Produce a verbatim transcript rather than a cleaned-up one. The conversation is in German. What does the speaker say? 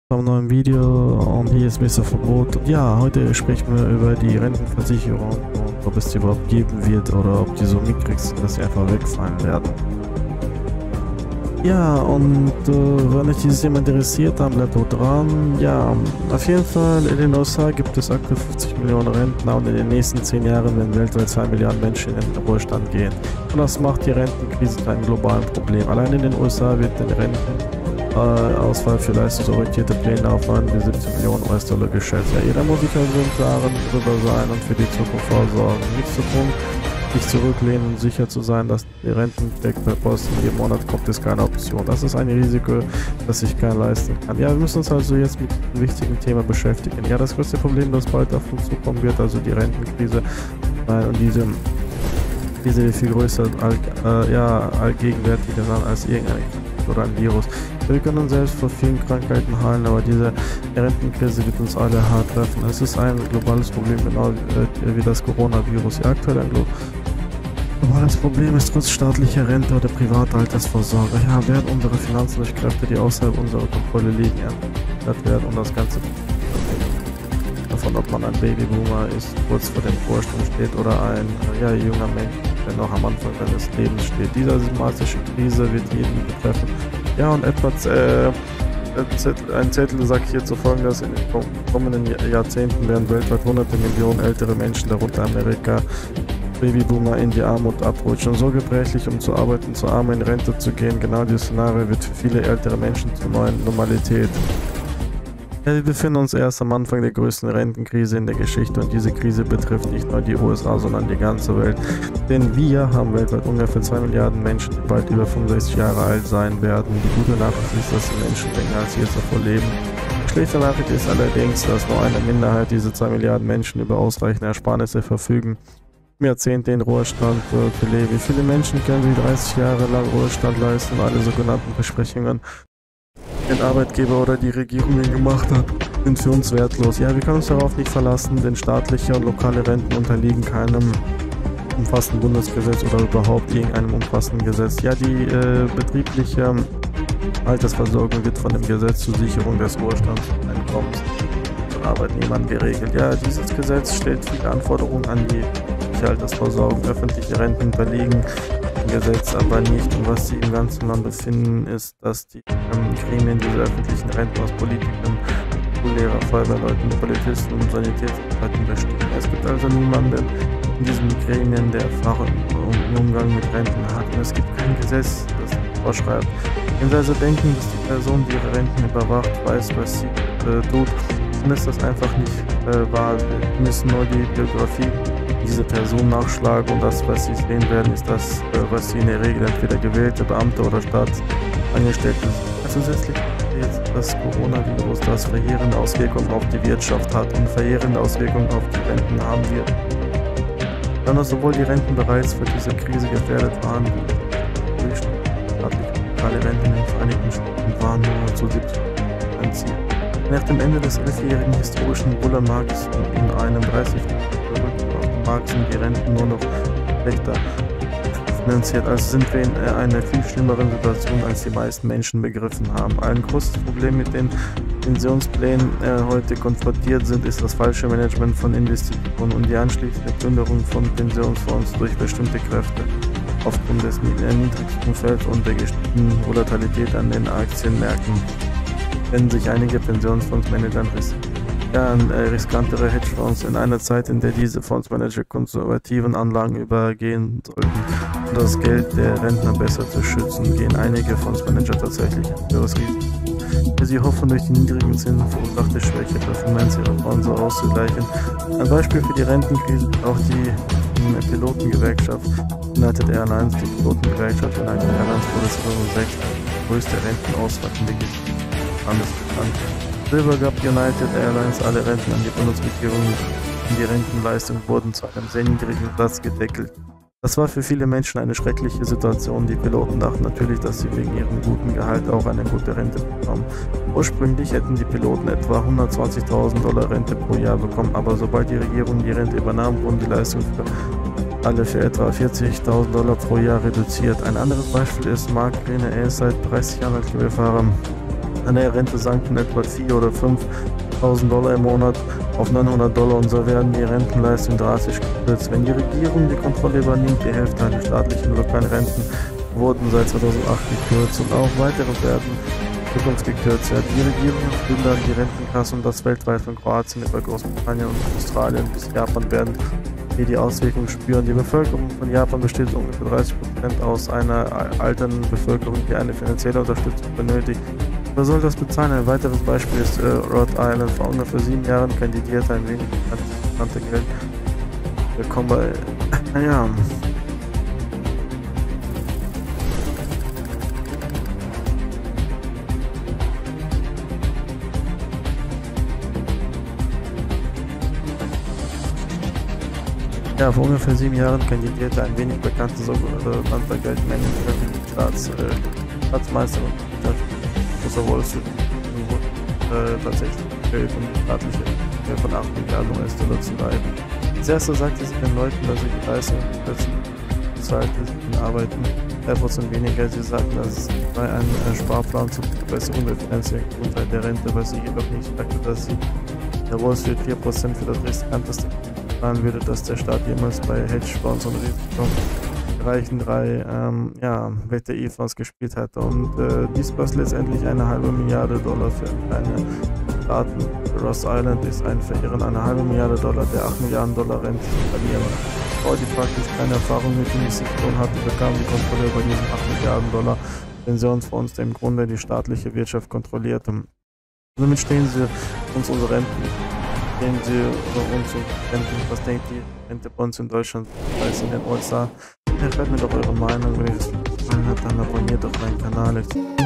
Einem neuen Video und hier ist Mister Verbot. Und ja, heute sprechen wir über die Rentenversicherung und ob es die überhaupt geben wird oder ob die so mickrig sind, dass sie einfach wegfallen werden. Ja, und äh, wenn euch dieses Thema interessiert, dann bleibt auch dran. Ja, auf jeden Fall in den U S A gibt es aktuell fünfzig Millionen Rentner und in den nächsten zehn Jahren werden weltweit zwei Milliarden Menschen in den Ruhestand gehen. Und das macht die Rentenkrise zu einem globalen Problem. Allein in den U S A wird den Renten Äh, Ausfall für leistungsorientierte Pläne auf neun bis siebzehn Millionen U S-Dollar geschätzt. Ja, jeder muss sich also im Klaren darüber sein und für die Zukunft vorsorgen. Nichts zu tun, sich zurücklehnen und sicher zu sein, dass die Rentencheck per Post jeden Monat kommt, ist keine Option. Das ist ein Risiko, das sich keiner leisten kann. Ja, wir müssen uns also jetzt mit einem wichtigen Thema beschäftigen. Ja, das größte Problem, das bald auf uns zukommen wird, also die Rentenkrise, nein, und diese Krise wird viel größer, all, äh, ja, allgegenwärtiger sein als irgendeine oder ein Virus. Wir können uns selbst vor vielen Krankheiten heilen, aber diese Rentenkrise wird uns alle hart treffen. Es ist ein globales Problem, genau wie das Coronavirus. Ja, aktuell ein globales Problem ist trotz staatlicher Rente oder privater Altersvorsorge. Ja, werden unsere Finanzen durch Kräfte, die außerhalb unserer Kontrolle liegen, ändert werden und das Ganze davon, ob man ein Babyboomer ist, kurz vor dem Vorstand steht oder ein ja, junger Mensch, der noch am Anfang seines Lebens steht. Diese systematische Krise wird jeden betreffen. Ja, und etwas, äh, ein Zettel sagt hierzu folgendes: in den kommenden Jahrzehnten werden weltweit hunderte Millionen ältere Menschen, darunter Amerika, Babyboomer, in die Armut abrutschen. So gebrechlich, um zu arbeiten, zu arm in Rente zu gehen. Genau dieses Szenario wird für viele ältere Menschen zur neuen Normalität. Ja, wir befinden uns erst am Anfang der größten Rentenkrise in der Geschichte und diese Krise betrifft nicht nur die U S A, sondern die ganze Welt. Denn wir haben weltweit ungefähr zwei Milliarden Menschen, die bald über fünfundsechzig Jahre alt sein werden. Die gute Nachricht ist, dass die Menschen länger als jetzt davor leben. Die schlechte Nachricht ist allerdings, dass nur eine Minderheit dieser zwei Milliarden Menschen über ausreichende Ersparnisse verfügen, um Jahrzehnte in Ruhestand äh, zu leben. Wie viele Menschen können sich dreißig Jahre lang Ruhestand leisten und alle sogenannten Versprechungen den Arbeitgeber oder die Regierung gemacht hat, sind für uns wertlos. Ja, wir können uns darauf nicht verlassen, denn staatliche und lokale Renten unterliegen keinem umfassenden Bundesgesetz oder überhaupt irgendeinem umfassenden Gesetz. Ja, die äh, betriebliche Altersversorgung wird von dem Gesetz zur Sicherung des Ruhestands und Einkommens von Arbeitnehmern geregelt. Ja, dieses Gesetz stellt viele Anforderungen an die Altersversorgung. Öffentliche Renten unterliegen Gesetz aber nicht, und was sie im ganzen Land befinden, ist, dass die ähm, Gremien dieser öffentlichen Renten aus Politikern, Schullehrer, Feuerwehrleuten, Polizisten und Sanitätsleuten bestehen. Es gibt also niemanden in diesen Gremien, der Erfahrung im Umgang mit Renten hat, und es gibt kein Gesetz, das vorschreibt. Wenn Sie also denken, dass die Person, die ihre Renten überwacht, weiß, was sie äh, tut, dann ist das einfach nicht äh, wahr. Wir müssen nur die Biografie diese Person nachschlagen, und das, was sie sehen werden, ist das, was sie in der Regel entweder gewählte Beamte oder Staatsangestellte sind. Zusätzlich jetzt das Coronavirus, das verheerende Auswirkungen auf die Wirtschaft hat, und verheerende Auswirkungen auf die Renten haben wir. Dann, dass sowohl die Renten bereits für diese Krise gefährdet waren, wie staatliche Renten in den Vereinigten Staaten waren nur zu siebzig Prozent Ziel. Nach dem Ende des elfjährigen historischen Bullenmarkts in einem dreißig Markt sind die Renten nur noch schlechter finanziert. Also sind wir in einer viel schlimmeren Situation, als die meisten Menschen begriffen haben. Ein großes Problem mit den Pensionsplänen äh, heute konfrontiert sind, ist das falsche Management von Investitionen und die anschließende Plünderung von Pensionsfonds durch bestimmte Kräfte. Aufgrund des niedrigsten Umfelds und der gestiegenen Volatilität an den Aktienmärkten werden sich einige Pensionsfondsmanager ja, riskantere Hedgefonds in einer Zeit, in der diese Fondsmanager konservativen Anlagen übergehen sollten, um das Geld der Rentner besser zu schützen, gehen einige Fondsmanager tatsächlich ein höheres Risiko. Sie hoffen, durch die niedrigen Zinsen verursachte Schwäche Performance ihrer Fonds auszugleichen. Ein Beispiel für die Rentenkrise ist auch die Pilotengewerkschaft United Airlines. Die Pilotengewerkschaft United Airlines wurde zweitausendsechs die größte Rentenausfall in der Geschichte des Landes bekannt. Silver gab United Airlines alle Renten an die Bundesregierung, und die Rentenleistungen wurden zu einem sehr niedrigen Satz gedeckelt. Das war für viele Menschen eine schreckliche Situation. Die Piloten dachten natürlich, dass sie wegen ihrem guten Gehalt auch eine gute Rente bekommen. Ursprünglich hätten die Piloten etwa hundertzwanzigtausend Dollar Rente pro Jahr bekommen, aber sobald die Regierung die Rente übernahm, wurden die Leistungen für alle für etwa vierzigtausend Dollar pro Jahr reduziert. Ein anderes Beispiel ist Mark Green. Er ist seit dreißig Jahren als Fahrer Eine Rente sank von etwa vier oder fünftausend Dollar im Monat auf neunhundert Dollar und so werden die Rentenleistungen drastisch gekürzt. Wenn die Regierung die Kontrolle übernimmt, die Hälfte der staatlichen und lokalen Renten wurden seit zweitausendacht gekürzt und auch weitere werden Zukunft gekürzt werden. Die Regierung plündern die Rentenkassen und das weltweit von Kroatien über Großbritannien und Australien bis Japan werden die die Auswirkungen spüren. Die Bevölkerung von Japan besteht ungefähr dreißig Prozent aus einer alternden Bevölkerung, die eine finanzielle Unterstützung benötigt. Wer soll das bezahlen? Ein weiteres Beispiel ist äh, Rhode Island. Vor ungefähr sieben Jahren kandidierte ein wenig bekannte Geld. Willkommen bei... Naja... Ja, vor ungefähr sieben Jahren kandidierte ein wenig bekannter sogenannter Geldmanager, Staats, äh, Staatsmeister und großer Wall Street äh, tatsächlich Geld und staatliche äh, von acht Milliarden U S-Dollar zu leihen. Als erster sagte sie den Leuten, dass sie die Leistung plötzlich bezahlt ist, arbeiten drei Prozent weniger. Sie sagten, dass es sei ein äh, Sparplan zur Verbesserung der finanziellen Gesundheit der Rente, was sie jedoch nicht sagte, dass sie der Wall Street vier Prozent für das riskanteste würde, dass der Staat jemals bei Hedgefonds und reichen drei ähm, ja, W T I-Fonds gespielt hat. Und äh, dies kostet letztendlich eine halbe Milliarde Dollar für kleine Staaten. Ross Island ist ein Verirren, eine halbe Milliarde Dollar der acht Milliarden Dollar Rente zu verlieren. Bevor die praktisch keine Erfahrung mit Investitionen hatte, bekam die Kontrolle über diesen acht Milliarden Dollar Pensionsfonds, der im Grunde die staatliche Wirtschaft kontrollierte. Somit stehen sie uns unsere Renten. Sehen Sie über uns und Renten, was denkt die Rente bei uns in Deutschland als in den U S A? Ja, schreibt mir doch eure Meinung, wenn euch das gefallen hat, dann abonniert doch meinen Kanal.